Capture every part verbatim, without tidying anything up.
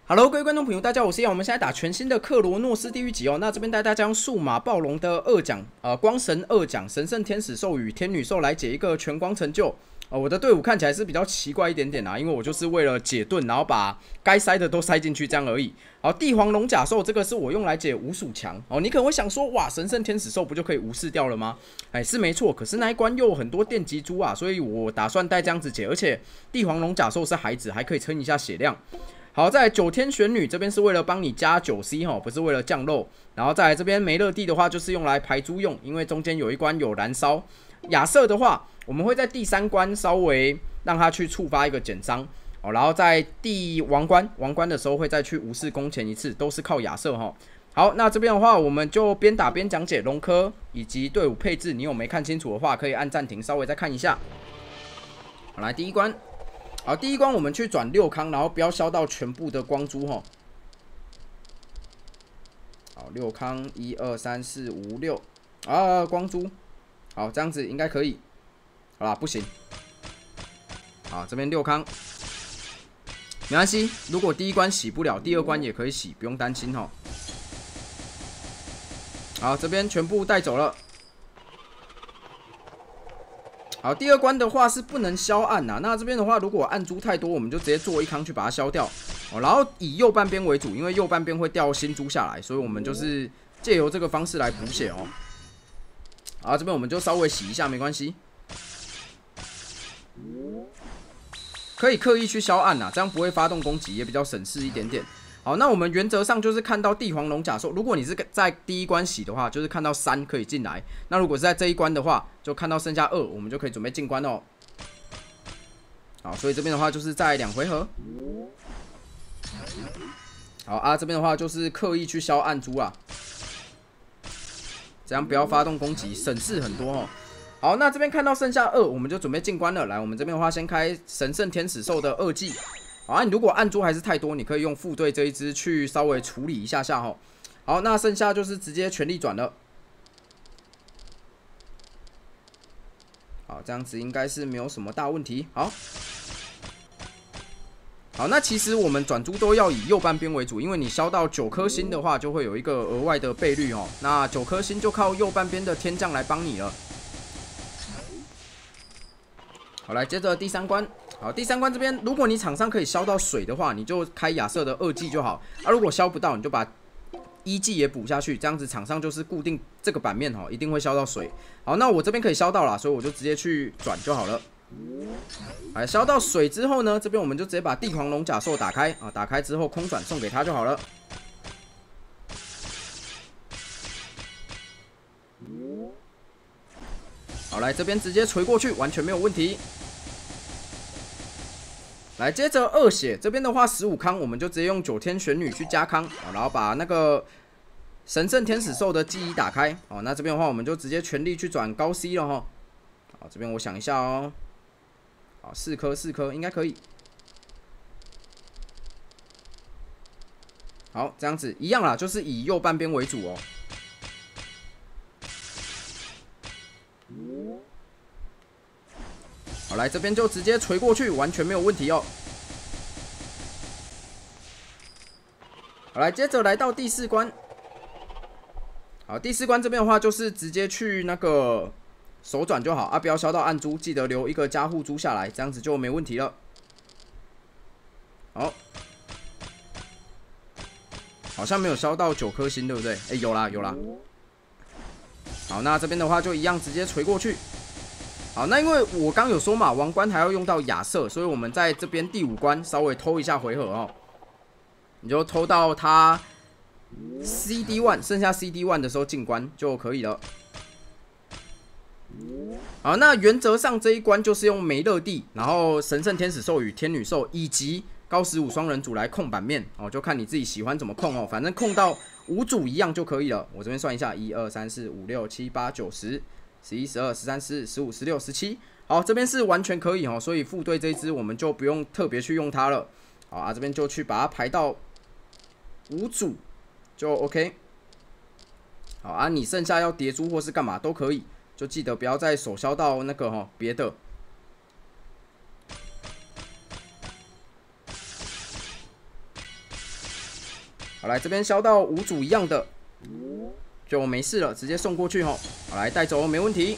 Hello， 各位观众朋友，大家好，我是杨。我们现在打全新的克罗诺斯地狱级哦。那这边带大家用数码暴龙的二奖，呃，光神二奖，神圣天使兽与天女兽来解一个全光成就。呃，我的队伍看起来是比较奇怪一点点啊，因为我就是为了解盾，然后把该塞的都塞进去这样而已。好，帝皇龙甲兽这个是我用来解五属强哦。你可能会想说，哇，神圣天使兽不就可以无视掉了吗？哎，是没错，可是那一关又有很多电击珠啊，所以我打算带这样子解，而且帝皇龙甲兽是孩子，还可以撑一下血量。好，在九天玄女这边是为了帮你加 九 C 哈，不是为了降肉。然后再来这边梅勒蒂的话，就是用来排猪用，因为中间有一关有燃烧。亚瑟的话，我们会在第三关稍微让他去触发一个减伤哦，然后在第王关王关的时候会再去无视攻前一次，都是靠亚瑟哈。好，那这边的话，我们就边打边讲解龙科以及队伍配置。你有没看清楚的话，可以按暂停，稍微再看一下。好，来第一关。好，第一关我们去转六康，然后不要消到全部的光珠哈。好，六康，一二三四五六啊，光珠，好，这样子应该可以。好啦，不行。好，这边六康，没关系，如果第一关洗不了，第二关也可以洗，不用担心哈。好，这边全部带走了。好，第二关的话是不能消暗呐、啊。那这边的话，如果暗珠太多，我们就直接做一康去把它消掉哦。然后以右半边为主，因为右半边会掉新珠下来，所以我们就是借由这个方式来补血哦。好，这边我们就稍微洗一下，没关系。可以刻意去消暗呐、啊，这样不会发动攻击，也比较省事一点点。好，那我们原则上就是看到帝皇龙甲兽，如果你是在第一关洗的话，就是看到三可以进来。那如果是在这一关的话，就看到剩下二，我们就可以准备进关哦。好，所以这边的话就是在两回合。好啊，这边的话就是刻意去消暗珠啊，这样不要发动攻击，省事很多哦。好，那这边看到剩下二，我们就准备进关了。来，我们这边的话先开神圣天使兽的二技。好啊，你如果暗珠还是太多，你可以用副队这一支去稍微处理一下下哈。好，那剩下就是直接全力转了。好，这样子应该是没有什么大问题。好，好，那其实我们转珠都要以右半边为主，因为你消到九颗星的话，就会有一个额外的倍率哦。那九颗星就靠右半边的天将来帮你了。好，来接着第三关。好，第三关这边，如果你场上可以消到水的话，你就开亚瑟的二技就好。啊，如果消不到，你就把一技也补下去，这样子场上就是固定这个版面哈，一定会消到水。好，那我这边可以消到啦，所以我就直接去转就好了。来，消到水之后呢，这边我们就直接把帝皇龙甲兽打开啊，打开之后空转送给他就好了。好，来这边直接锤过去，完全没有问题。来，接着二血这边的话，十五康，我们就直接用九天玄女去加康，然后把那个神圣天使兽的记忆打开。哦，那这边的话，我们就直接全力去转高 C 了哈。好，这边我想一下哦。好，四颗四颗应该可以。好，这样子一样啦，就是以右半边为主哦。好，来这边就直接锤过去，完全没有问题哦。好，来接着来到第四关。好，第四关这边的话就是直接去那个手转就好啊，不要消到暗珠，记得留一个加护珠下来，这样子就没问题了。好，好像没有消到九颗星，对不对？哎，有啦有啦。好，那这边的话就一样，直接锤过去。好，那因为我刚有说嘛，王关还要用到亚瑟，所以我们在这边第五关稍微偷一下回合哦。你就偷到他 C D 一， 剩下 C D 一 的时候进关就可以了。好，那原则上这一关就是用梅勒蒂，然后神圣天使兽与天女兽以及高十五双人组来控版面哦，就看你自己喜欢怎么控哦，反正控到五组一样就可以了。我这边算一下，一二三四五六七八九十。十一、十二、十三、十四、十五、十六、十七，好，这边是完全可以哦，所以副队这一支我们就不用特别去用它了。好啊，这边就去把它排到五组就 OK。好啊，你剩下要叠珠或是干嘛都可以，就记得不要再手消到那个哈别的。 好，来这边消到五组一样的，就没事了，直接送过去吼。好，来带走，没问题。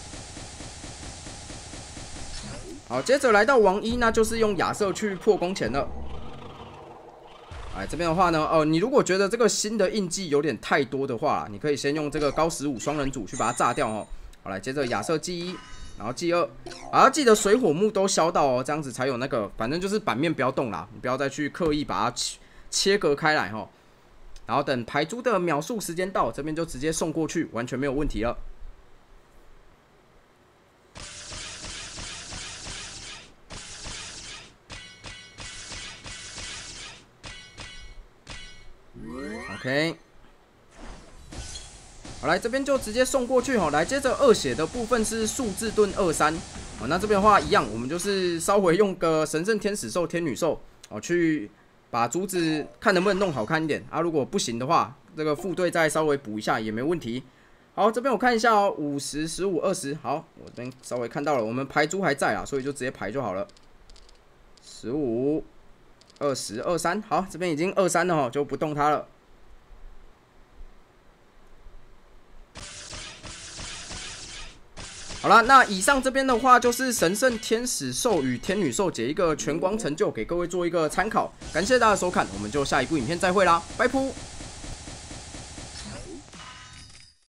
好，接着来到王一，那就是用亚瑟去破攻前了。哎，这边的话呢，哦，你如果觉得这个新的印记有点太多的话，你可以先用这个高十五双人组去把它炸掉哦。好，来接着亚瑟记一，然后记二，啊，要记得水火木都消到哦，这样子才有那个，反正就是版面不要动啦，你不要再去刻意把它切割开来哈。然后等排珠的秒数时间到，这边就直接送过去，完全没有问题了。OK， 好，来这边就直接送过去哈。来，接着二血的部分是数字盾二三，哦，那这边的话一样，我们就是稍微用个神圣天使兽、天女兽哦，去把珠子看能不能弄好看一点啊。如果不行的话，这个副队再稍微补一下也没问题。好，这边我看一下哦，五十、十五、二十，好，我这边稍微看到了，我们排珠还在啊，所以就直接排就好了。十五、二十、二三，好，这边已经二三了哈，就不动它了。好了，那以上这边的话就是神圣天使兽与天女兽解一个全光成就，给各位做一个参考。感谢大家的收看，我们就下一部影片再会啦，拜拜。